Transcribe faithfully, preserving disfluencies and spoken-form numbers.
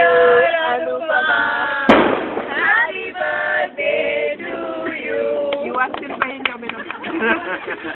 ngayon, ano pa ba? Happy birthday to you. Iwas din pa yun yung